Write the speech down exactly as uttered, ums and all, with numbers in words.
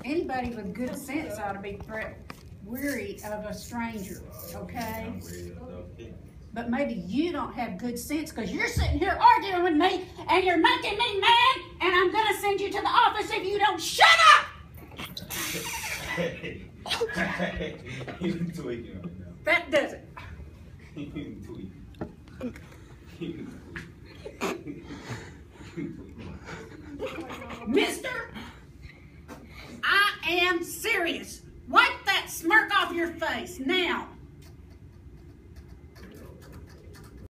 anybody with good sense ought to be weary of a stranger, okay? But maybe you don't have good sense because you're sitting here arguing with me and you're making me mad, and I'm going to send you to the office if you don't shut up! Hey, you're tweaking right now. That does it. You're tweaking. You're tweaking. Mister, I am serious. Wipe that smirk off your face now.